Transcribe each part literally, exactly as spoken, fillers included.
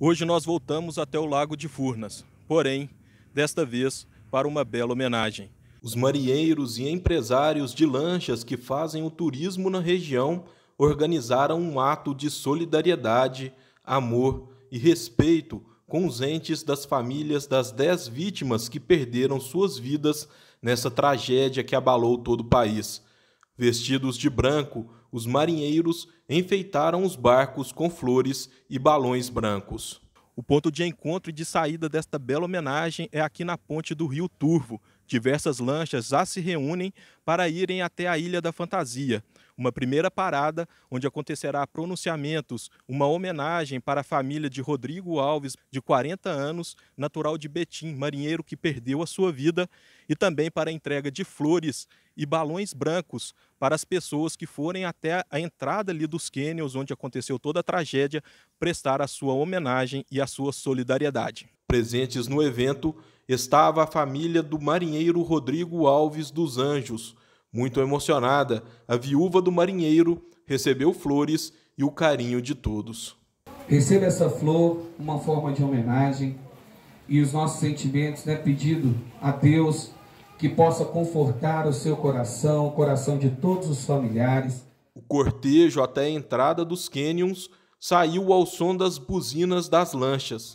Hoje nós voltamos até o Lago de Furnas, porém, desta vez, para uma bela homenagem. Os marinheiros e empresários de lanchas que fazem o turismo na região organizaram um ato de solidariedade, amor e respeito com os entes das famílias das dez vítimas que perderam suas vidas nessa tragédia que abalou todo o país. Vestidos de branco, os marinheiros enfeitaram os barcos com flores e balões brancos. O ponto de encontro e de saída desta bela homenagem é aqui na ponte do Rio Turvo. Diversas lanchas já se reúnem para irem até a Ilha da Fantasia. Uma primeira parada onde acontecerá pronunciamentos, uma homenagem para a família de Rodrigo Alves, de quarenta anos, natural de Betim, marinheiro que perdeu a sua vida, e também para a entrega de flores e balões brancos para as pessoas que forem até a entrada ali dos cânions, onde aconteceu toda a tragédia, prestar a sua homenagem e a sua solidariedade. Presentes no evento estava a família do marinheiro Rodrigo Alves dos Anjos. Muito emocionada, a viúva do marinheiro recebeu flores e o carinho de todos. Receba essa flor, uma forma de homenagem, e os nossos sentimentos, né, pedindo a Deus que possa confortar o seu coração, o coração de todos os familiares. O cortejo até a entrada dos cânions saiu ao som das buzinas das lanchas.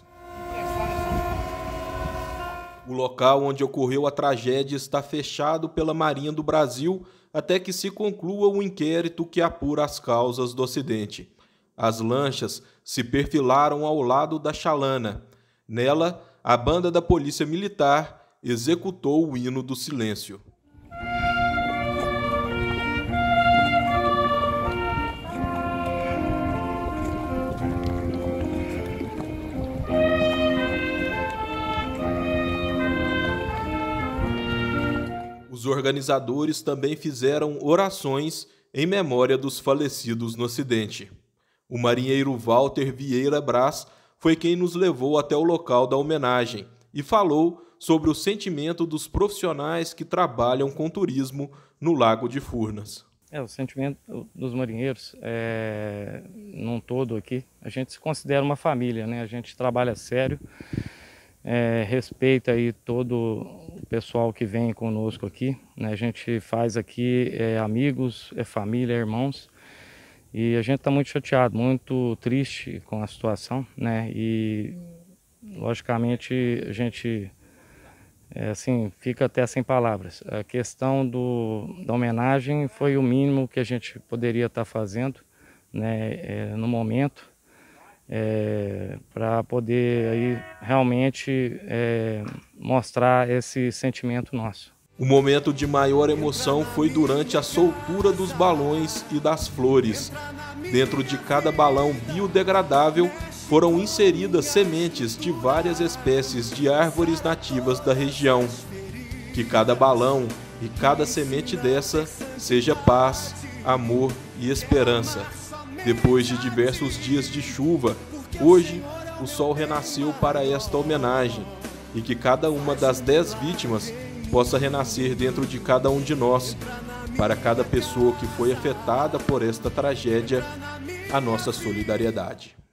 O local onde ocorreu a tragédia está fechado pela Marinha do Brasil até que se conclua o inquérito que apura as causas do acidente. As lanchas se perfilaram ao lado da chalana. Nela, a banda da Polícia Militar executou o hino do silêncio. Os organizadores também fizeram orações em memória dos falecidos no acidente. O marinheiro Walter Vieira Brás foi quem nos levou até o local da homenagem e falou sobre o sentimento dos profissionais que trabalham com turismo no Lago de Furnas. É, o sentimento dos marinheiros, é, num todo aqui, a gente se considera uma família, né? A gente trabalha sério, é, respeita aí todo o pessoal que vem conosco aqui, né? A gente faz aqui é, amigos, é família, é irmãos, e a gente está muito chateado, muito triste com a situação, né? E logicamente a gente É, assim, fica até sem palavras. A questão do, da homenagem foi o mínimo que a gente poderia estar fazendo, né, é, no momento, é, para poder aí, realmente é, mostrar esse sentimento nosso. O momento de maior emoção foi durante a soltura dos balões e das flores. Dentro de cada balão biodegradável foram inseridas sementes de várias espécies de árvores nativas da região. Que cada balão e cada semente dessa seja paz, amor e esperança. Depois de diversos dias de chuva, hoje o sol renasceu para esta homenagem, e que cada uma das dez vítimas possa renascer dentro de cada um de nós. Para cada pessoa que foi afetada por esta tragédia, a nossa solidariedade.